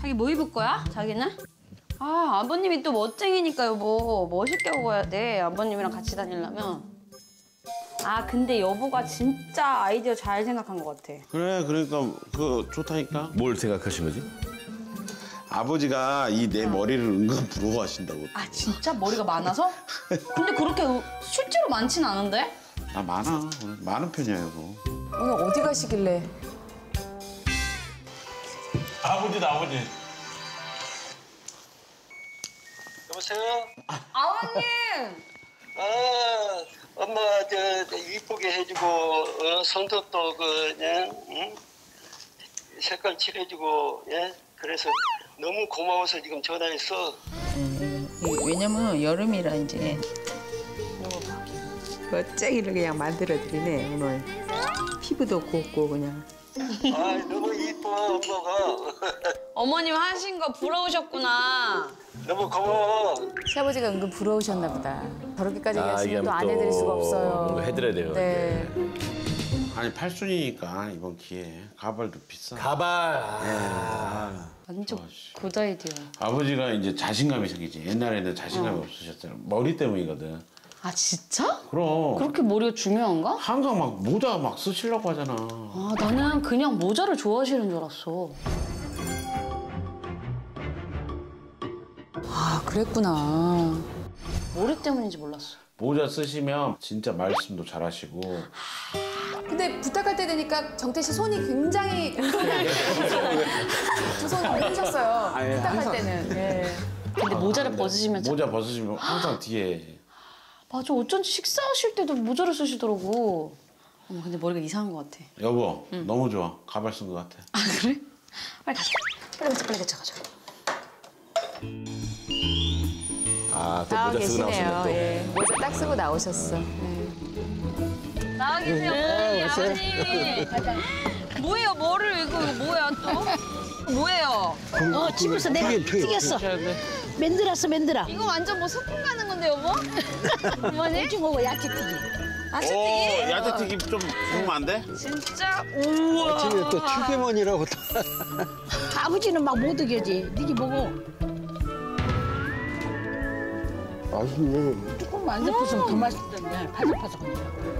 자기 뭐 입을 거야? 자기는? 아, 아버님이 또 멋쟁이니까 여보 멋있게 먹어야 돼. 아버님이랑 같이 다니려면. 아, 근데 여보가 진짜 아이디어 잘 생각한 것 같아. 그래, 그러니까 그 좋다니까. 뭘 생각하신 거지? 아버지가 이 내 머리를 은근 부러워하신다고. 아, 진짜? 머리가 많아서? 근데 그렇게 실제로 많진 않은데? 아, 많아. 많은 편이야, 여보. 오늘 어디 가시길래? 아버지다, 아버지. 여보세요? 아버님! 아, 엄마가 이쁘게 해주고, 손톱도 그냥, 응? 색깔 칠해주고, 예? 그래서 너무 고마워서 지금 전화했어. 왜냐면 여름이라 이제 멋쟁이를 그냥 만들어드리네 오늘. 피부도 곱고 그냥. 아, 너무 이뻐, 엄마가. 어머님 하신 거 부러우셨구나. 너무 고마워. 시아버지가 은근 부러우셨나 보다. 저렇게까지 이게 얘기하시면 또 안 또 해드릴 수가 없어요. 뭔가 해드려야 돼요. 네. 아니, 팔순이니까 이번 기회에 가발도 비싸. 가발. 완전 굿 아이디어. 아버지가 이제 자신감이 생기지. 옛날에는 자신감이 없으셨잖아. 머리 때문이거든. 아, 진짜? 그럼. 그렇게 머리가 중요한가? 항상 막 모자 막 쓰시려고 하잖아. 아, 나는 그냥 모자를 좋아하시는 줄 알았어. 아, 그랬구나. 머리 때문인지 몰랐어. 모자 쓰시면 진짜 말씀도 잘하시고. 근데 부탁할 때 되니까 정태 씨 손이 굉장히 두 손 올리셨어요. 부탁할 때는. 예. 근데 모자를 벗으시면 참... 모자 벗으시면 항상 뒤에. 맞아, 어쩐지 식사하실 때도 모자를 쓰시더라고. 어머, 근데 머리가 이상한 것 같아. 여보, 너무 좋아. 가발 쓴 것 같아. 아, 그래? 빨리 가자. 빨리 가자, 가자. 아, 또 나와 모자 쓰고 계시네요. 나오셨네 또. 예. 모자 딱 쓰고 나오셨어. 네. 나와 계세요, 어머니, 아버님. 뭐예요, 뭐를 이거 뭐야 또? 뭐예요? 집에서 내가 튀겼어. 맨들었어, 맨들어. 이거 완전 뭐 소풍 가는 건데, 여보? 어머니? 오징어고 야채튀기. 아시튀기? 야채튀김 좀 먹으면 안 돼? 진짜? 우와. 아침에 또 튀김원이라고 또. 아버지는 막 못 이겨지. 니기 보고. 맛있네. 조금 안 잡혔으면 더 맛있던데. 바삭바삭하네.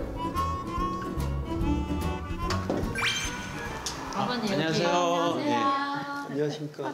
아버님, 안녕하세요. 예. 안녕하십니까.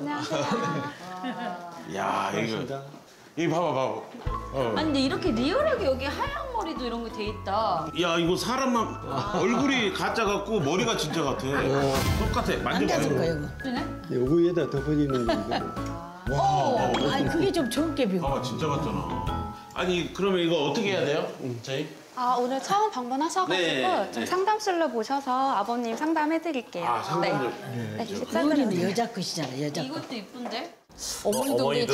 야, 이거 봐봐. 아니, 근데 이렇게 리얼하게 여기 하얀 머리도 이런 게 돼 있다. 야, 이거 사람만 얼굴이 가짜 같고 머리가 진짜 같아. 똑같아. 안 잡을 거야, 만져봐. 이거. 요 위에다 덮어지는 거. 아니, 그게 좀 적게 비고. 봐봐, 진짜 같잖아. 아니, 그러면 이거 어떻게 해야 돼요? 저희? 아, 오늘 처음 방문하셔가지고 네, 좀 네. 상담실로 모셔서 아버님 상담해드릴게요. 아, 상담을. 네, 머리는 식사들은 여자 것이잖아, 여자 거. 이것도 이쁜데? 어머니도 우리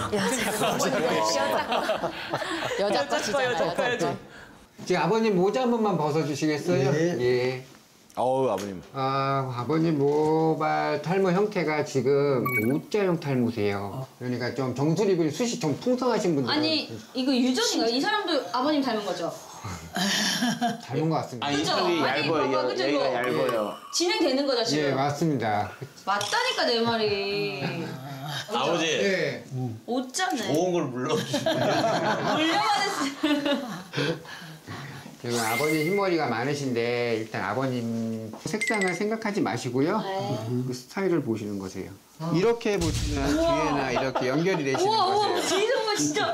여자 것이잖아요. 여자 것. 지금 아버님 모자 한 번만 벗어주시겠어요? 네. 예. 어우, 아버님. 아버님 모발 탈모 형태가 지금 U자형 탈모세요. 그러니까 좀 정수리분이 숱이 좀 풍성하신 분들. 아니, 이거 유전인가? 이 사람도 아버님 닮은 거죠? 닮은 것 같습니다. 아니, 그죠? 이쪽이 아니, 얇아요. 봐봐, 그죠, 여기가 이거? 얇아요. 진행되는 거죠, 지금? 예, 맞습니다. 맞다니까, 내 말이. 아버지, 예. 옷잖네. 좋은 걸 물러주시면 물려받았어. 지금 아버님 흰머리가 많으신데 일단 아버님 색상을 생각하지 마시고요. 그 스타일을 보시는 거세요. 이렇게 보시면 뒤에나 이렇게 연결이 되시는 우와, 거세요. 뒤에서 보면 진짜.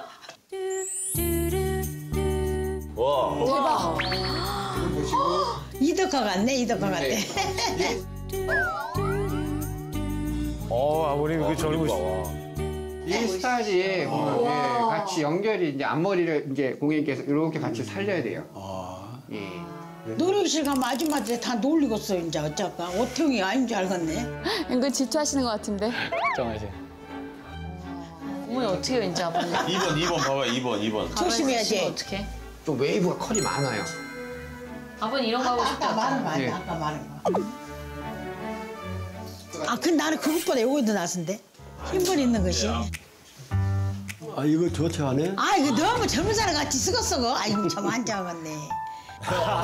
와. 이덕화 같네, 이덕화 같네. 아버님 이거 젊으시. 이 스타일이 같이 연결이 이제 앞머리를 이제 고객님께서 이렇게 같이 살려야 돼요. 예. 놀이실 가면 아줌마들이 다 놀리겠어, 이제 어쩔까. 오태웅이 아닌 줄 알겠네. 은근 질투하시는 것 같은데. 어머니 어떻게 해요, 이제 아버님? 2번 봐봐. 2번. 조심해야지. 어떻게? 좀 웨이브가 컬이 많아요. 아버님 이런 거 하고 싶지 아까 말한 거 않다. 아니야, 아까 말한 거. 아, 근데 나는 그것보다 요거 더 낫은데? 힘을 있는 것이. 아, 이거 좋지 않아요? 아, 이거 너무 젊은 사람 같이 쓰겄어, 거. 아이고, 참 안 잡았네.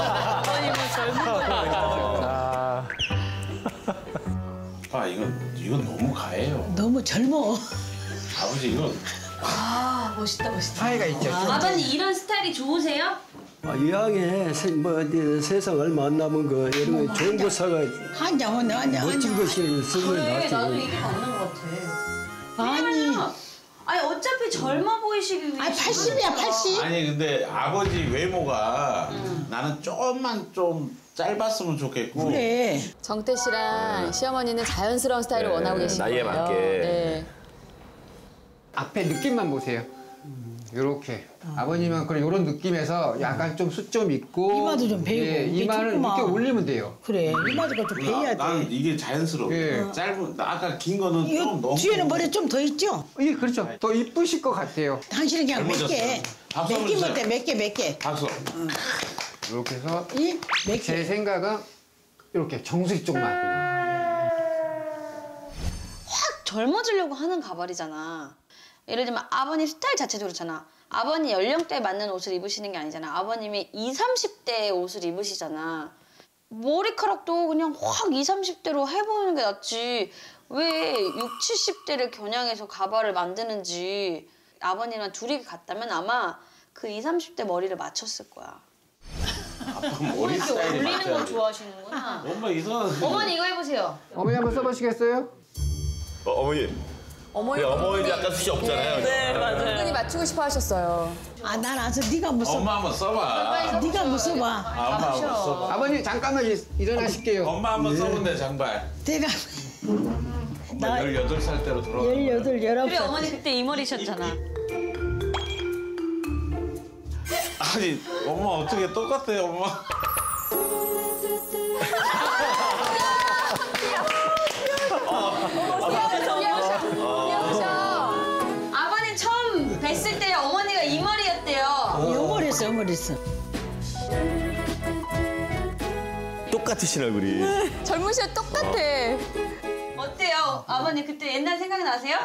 아버님은 젊은 거예요. 아, 이건 이건 너무 가해요. 너무 젊어. 아버지 이건 아 멋있다 멋있다. 차이가 있죠. 아버님 이런 스타일이 좋으세요? 이왕에 세상 얼마 안 남은 거 이런 거 좋은 거 사가 한장 오네 한장. 멋진 거 쓰는 게 그래 낫지. 나도 이게 맞는 것 같아. 아니. 왜냐면 아니 어차피 젊어 보이시기 위해. 아 80이야 80. 아니 근데 아버지 외모가 나는 조금만 좀 짧았으면 좋겠고. 그래. 정태 씨랑 시어머니는 자연스러운 스타일을 네, 원하고 계신 나이에 거예요. 맞게. 네. 앞에 느낌만 보세요. 요렇게. 아버님은 그런 요런 느낌에서 약간 좀 숱 좀 있고. 이마도 좀 베이고. 예, 이게 이마를 조그마. 이렇게 올리면 돼요. 그래 이마도가 좀 베야 난 돼. 이게 자연스러워. 예. 짧은 아까 긴 거는 좀 이거 너무. 뒤에는 머리 좀 더 있죠? 예, 그렇죠. 더 이쁘실 것 같아요. 당신은 그냥 몇 개. 박수 한번 몇 주세요. 개면 돼, 몇 개. 박수. 이렇게 해서 이? 몇 제 개. 생각은 이렇게 정수리 쪽만. 확 젊어지려고 하는 가발이잖아. 예를 들면 아버님 스타일 자체도 그렇잖아. 아버님 연령대에 맞는 옷을 입으시는 게 아니잖아. 아버님이 20, 30대의 옷을 입으시잖아. 머리카락도 그냥 확 20, 30대로 해보는 게 낫지. 왜 60, 70대를 겨냥해서 가발을 만드는지. 아버님이랑 둘이 갔다면 아마 그 20, 30대 머리를 맞췄을 거야. 아빠 머리 스타일이 올리는 걸 맞춰야지. 좋아하시는구나. 엄마 이상한. 어머니 이거 해보세요. 어머니 한번 써보시겠어요? 어머니. 어머니 약간 숱이 없잖아요. 은근히 맞추고 싶어 하셨어요. 아, 난 아서 네가 한번 써봐. 엄마 한번 써봐. 네가 한번 써봐. 엄마 한번 써봐. 아버님 잠깐만 일어나실게요. 엄마 한번 써본대 장발. 내가 엄마 18살 때로 돌아가. 18, 19살. 그래 어머니 그때 이 머리셨잖아. 아니 엄마 어떻게 똑같아요 엄마. 아버님 처음 뵀을 때 어머니가 이 머리였대요. 어머리였어, 어머리였어. 똑같으신 얼굴이. 젊은 씨랑 똑같아. 어때요? 아버님 그때 옛날 생각이 나세요?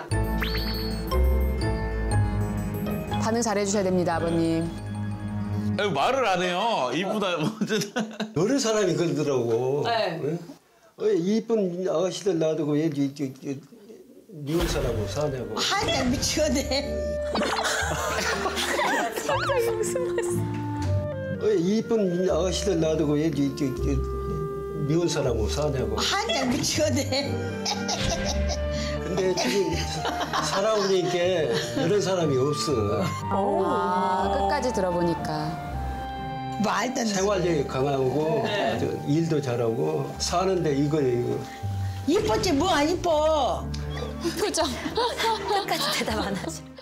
반응 잘해주셔야 됩니다, 아버님. 아니, 말을 안 해요. 이쁘다. 여러 사람이 그러더라고. 네. 응? 이쁜 아가씨들 놔두고 왜 미운 사람하고 사냐고. 한장 미치겠네. 이쁜 아가씨들 놔두고 왜 미운 사람하고 사냐고. 한장 미치겠네. 근데 지금 살아오니까 이런 사람이 없어. 아, 끝까지 들어보니까. 말도 안 돼. 생활력이 강하고 아주 일도 잘하고 사는데 이거. 이뻤지 뭐 안 이뻐. 표정. 끝까지 대답 안 하지.